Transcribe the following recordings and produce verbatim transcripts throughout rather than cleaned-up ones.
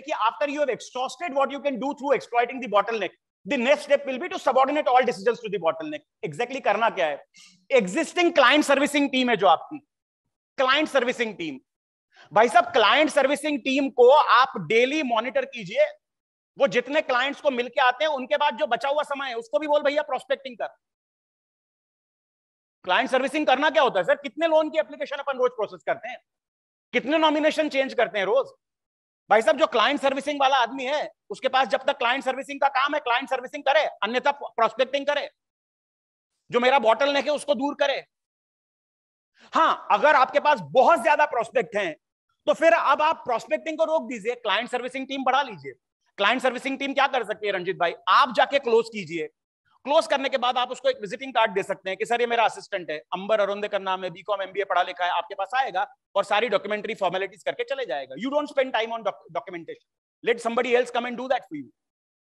देखिए after you have exhausted what you can do through exploiting the bottleneck, the next step will be to subordinate all decisions to the bottleneck. Exactly करना क्या है? Existing client servicing team है जो आपकी client servicing team, भाई साहब client servicing team को आप डेली मॉनिटर कीजिए। वो जितने क्लाइंट्स को मिलके आते हैं उनके बाद जो बचा हुआ समय है उसको भी बोल भैया प्रोस्पेक्टिंग कर। क्लाइंट सर्विसिंग करना क्या होता है सर? कितने लोन की एप्लीकेशन अपन रोज प्रोसेस करते हैं, कितने नॉमिनेशन चेंज करते हैं रोज। भाई साहब जो क्लाइंट सर्विसिंग वाला आदमी है उसके पास जब तक क्लाइंट सर्विसिंग का काम है क्लाइंट सर्विसिंग करे, अन्यथा प्रोस्पेक्टिंग करे, जो मेरा बॉटल नेक है उसको दूर करे। हां, अगर आपके पास बहुत ज्यादा प्रोस्पेक्ट हैं तो फिर अब आप प्रोस्पेक्टिंग को रोक दीजिए, क्लाइंट सर्विसिंग टीम बढ़ा लीजिए। क्लाइंट सर्विसिंग टीम क्या कर सकती है रंजीत भाई? आप जाके क्लोज कीजिए, क्लोज करने के बाद आप उसको एक विजिटिंग कार्ड दे सकते हैं कि सर ये मेरा असिस्टेंट है, अंबर अरुंदेकर नाम है, बीकॉम एमबीए पढ़ा लिखा है, आपके पास आएगा और सारी डॉक्यूमेंट्री फॉर्मेलिटीज करके चले जाएगा। You don't spend time on documentation, let somebody else come and do that for you.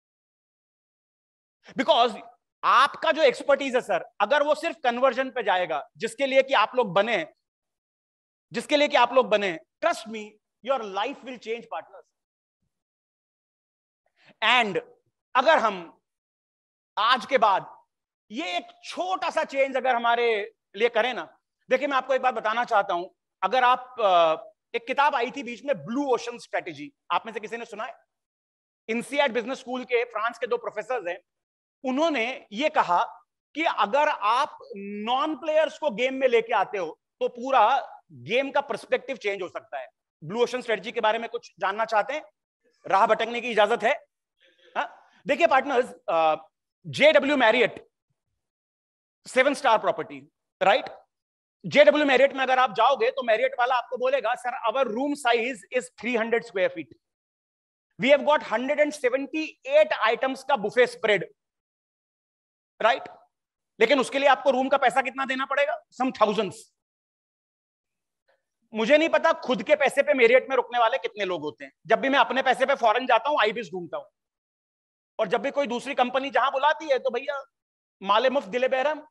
Because आपका जो एक्सपर्टीज है सर, अगर वो सिर्फ कन्वर्जन पे जाएगा जिसके लिए कि आप लोग बने जिसके लिए कि आप लोग बने trust me your life will change partners. And अगर हम आज के बाद ये एक छोटा सा चेंज अगर हमारे लिए करें ना, देखिए मैं आपको एक बात बताना चाहता हूं। अगर आप एक किताब आई थी बीच में ब्लू ओशन स्ट्रेटेजी, आप में से किसी ने सुना है? इंसियाड बिजनेस स्कूल के फ्रांस के दो प्रोफेसर हैं, उन्होंने ये कहा कि अगर आप नॉन प्लेयर्स को गेम में लेके आते हो तो पूरा गेम का पर्सपेक्टिव चेंज हो सकता है। ब्लू ओशन स्ट्रेटजी के बारे में कुछ जानना चाहते हैं? राह भटकने की इजाजत है। देखिए partners, JW Marriott seven star property, right? JW Marriott में अगर आप जाओगे तो मैरियट वाला आपको बोलेगा sir our room size is three hundred square feet, we have got one hundred seventy eight items का बुफे स्प्रेड, राइट? लेकिन उसके लिए आपको रूम का पैसा कितना देना पड़ेगा? Some thousands. मुझे नहीं पता खुद के पैसे पे मेरियट में रुकने वाले कितने लोग होते हैं। जब भी मैं अपने पैसे पे फॉरेन जाता हूं आईबिस ढूंढता हूं, और जब भी कोई दूसरी कंपनी जहां बुलाती है तो भैया माले मुफ्त दिले बेरहम।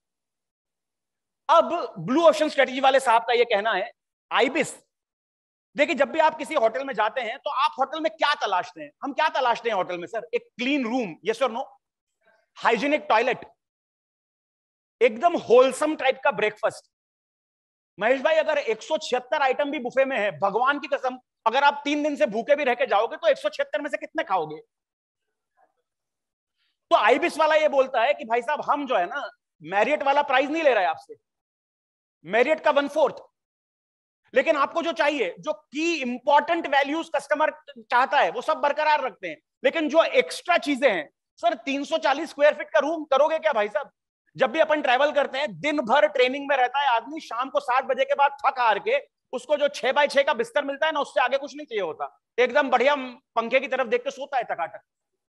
अब ब्लू ओशन स्ट्रेटजी वाले साहब का ये कहना है, आईबिस देखिए जब भी आप किसी होटल में जाते हैं तो आप होटल में क्या तलाशते हैं? हम क्या तलाशते हैं होटल में सर? एक क्लीन रूम, यस और नो, हाइजीनिक टॉयलेट, एकदम होलसम टाइप का ब्रेकफास्ट। महेश भाई अगर एक सौ छिहत्तर आइटम भी बुफे में है, भगवान की कसम अगर आप तीन दिन से भूखे भी रह के जाओगे तो एक सौ छिहत्तर में से कितने खाओगे? तो आईबिस वाला ये बोलता है कि भाई साहब हम जो है ना मैरियट वाला प्राइस नहीं ले रहे आपसे, मैरियट का वन फोर्थ, लेकिन आपको जो चाहिए, जो की इंपॉर्टेंट वैल्यूज कस्टमर चाहता है वो सब बरकरार रखते हैं, लेकिन जो एक्स्ट्रा चीजें हैं सर, तीन सौ चालीस स्क्वायर फीट का रूम करोगे क्या भाई साहब? जब भी अपन ट्रैवल करते हैं दिन भर ट्रेनिंग में रहता है आदमी, शाम को सात बजे के बाद थक हार के उसको जो छह बाय छह का बिस्तर मिलता है ना, उससे आगे कुछ नहीं चाहिए होता, एकदम बढ़िया पंखे की तरफ देख के सोता है टकाटक।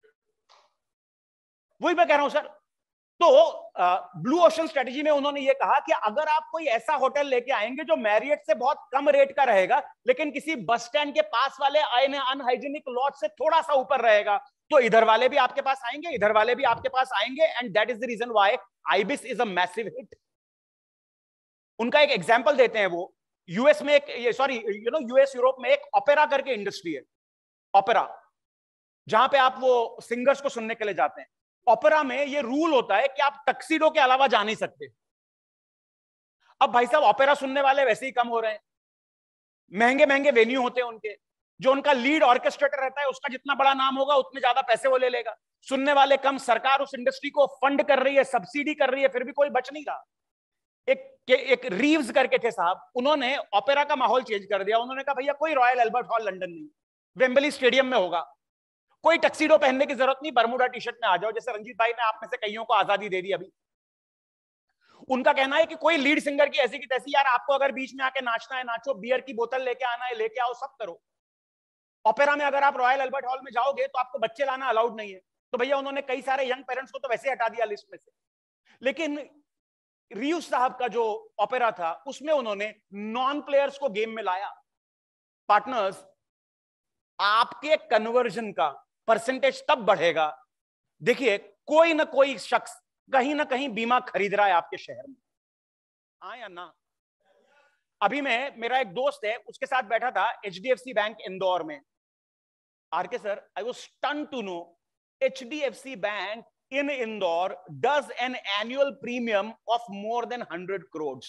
वही मैं कह रहा हूं सर। तो ब्लू ओशन स्ट्रेटजी में उन्होंने ये कहा कि अगर आप कोई ऐसा होटल लेके आएंगे जो मैरियट से बहुत कम रेट का रहेगा लेकिन किसी बस स्टैंड के पास वाले अनहाइजीनिक लॉट से थोड़ा सा ऊपर रहेगा, तो इधर वाले भी आपके पास आएंगे, इधर वाले भी आपके पास आएंगे, and that is the reason why Ibis is a massive hit. उनका एक एग्जांपल देते हैं, वो यूएस में एक, sorry you know US Europe में एक ओपेरा करके इंडस्ट्री है, ओपेरा, जहां पे आप वो सिंगर्स को सुनने के लिए जाते हैं। ओपेरा में ये रूल होता है कि आप टक्सीडो के अलावा जा नहीं सकते। अब भाई साहब ओपेरा सुनने वाले वैसे ही कम हो रहे हैं, महंगे महंगे वेन्यू होते हैं उनके, जो उनका लीड ऑर्केस्ट्रेटर रहता है उसका जितना बड़ा नाम होगा उतने ज्यादा पैसे वो ले लेगा, सुनने वाले कम, सरकार उस इंडस्ट्री को फंड कर रही है, सब्सिडी कर रही है, फिर भी कोई बच नहीं रहा। एक एक रीव्स करके थे साहब, उन्होंने ओपेरा का माहौल चेंज कर दिया। उन्होंने कहा भैया कोई रॉयल एल्बर्ट हॉल लंदन नहीं, वेम्बली स्टेडियम में होगा, कोई टक्सीडो पहनने की जरूरत नहीं, बरमूडा टी शर्ट में आ जाओ, जैसे रंजीत भाई ने आप में से कईयों को आजादी दे दी अभी। उनका कहना है कि कोई लीड सिंगर की ऐसी की तैसी, यार आपको अगर बीच में आके नाचना है नाचो, बियर की बोतल लेके आना है लेके आओ, सब करो। ओपेरा में अगर आप रॉयल एल्बर्ट हॉल में जाओगे तो आपको बच्चे लाना अलाउड नहीं है, तो भैया उन्होंने कई सारे यंग पेरेंट्स को तो वैसे हटा दिया लिस्ट में से। लेकिन रीव्स साहब का जो ओपेरा था उसमें उन्होंने नॉन प्लेयर्स को गेम में लाया। पार्टनर्स, आपके कन्वर्जन का परसेंटेज तब बढ़ेगा, देखिए कोई ना कोई शख्स कहीं ना कहीं बीमा खरीद रहा है आपके शहर में, हाँ या ना? अभी मैं, मेरा एक दोस्त है उसके साथ बैठा था एचडीएफसी बैंक इंदौर में, RK sir, I was stunned to know H D F C Bank in Indore does an annual premium of more than one hundred crores.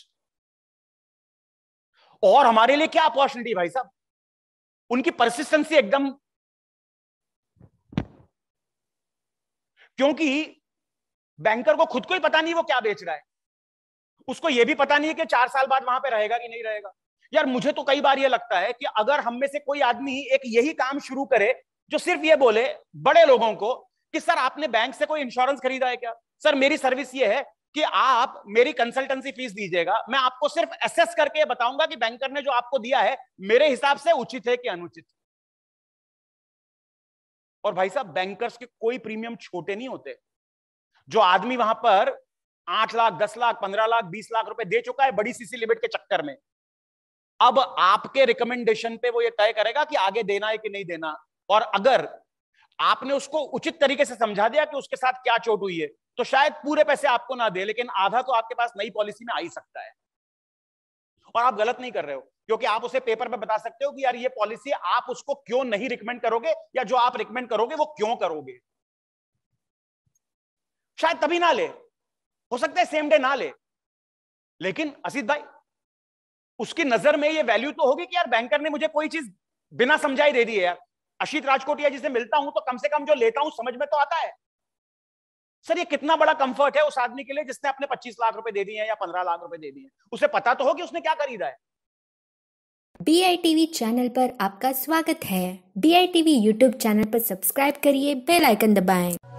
और हमारे लिए क्या अपॉर्चुनिटी भाई साहब, उनकी परसिस्टेंसी एकदम, क्योंकि बैंकर को खुद को ही पता नहीं वो क्या बेच रहा है, उसको ये भी पता नहीं है कि चार साल बाद वहां पे रहेगा कि नहीं रहेगा। यार मुझे तो कई बार ये लगता है कि अगर हम में से कोई आदमी एक यही काम शुरू करे जो सिर्फ ये बोले बड़े लोगों को कि सर आपने बैंक से कोई इंश्योरेंस खरीदा है क्या, सर मेरी सर्विस ये है कि आप मेरी कंसल्टेंसी फीस दीजिएगा, मैं आपको सिर्फ असेस करके बताऊंगा कि बैंकर ने जो आपको दिया है मेरे हिसाब से उचित है कि अनुचित। और भाई साहब बैंकर्स के कोई प्रीमियम छोटे नहीं होते। जो आदमी वहां पर आठ लाख दस लाख पंद्रह लाख बीस लाख रुपए दे चुका है बड़ी सीसी लिमिट के चक्कर में, अब आपके रिकमेंडेशन पे वो ये तय करेगा कि आगे देना है कि नहीं देना। और अगर आपने उसको उचित तरीके से समझा दिया कि उसके साथ क्या चोट हुई है, तो शायद पूरे पैसे आपको ना दे, लेकिन आधा तो आपके पास नई पॉलिसी में आ ही सकता है। और आप गलत नहीं कर रहे हो, क्योंकि आप उसे पेपर पे बता सकते हो कि यार ये पॉलिसी आप उसको क्यों नहीं रिकमेंड करोगे, या जो आप रिकमेंड करोगे वो क्यों करोगे। शायद तभी ना ले, हो सकता है सेम डे ना ले, लेकिन असीत भाई उसकी नजर में ये वैल्यू तो होगी कि यार बैंकर ने मुझे कोई चीज बिना समझाई दे दी है। यार अशीत राजकोटिया जिसे मिलता हूं तो कम से कम जो लेता हूं समझ में तो आता है। सर ये कितना बड़ा कंफर्ट है उस आदमी के लिए जिसने अपने पच्चीस लाख रुपए दे दिए हैं या पंद्रह लाख रुपए दे दिए हैं, उसे पता तो हो कि उसने क्या खरीदा है। B I T V channel पर आपका स्वागत है। B I T V YouTube channel पर सब्सक्राइब करिए, बेल आइकन दबाएं।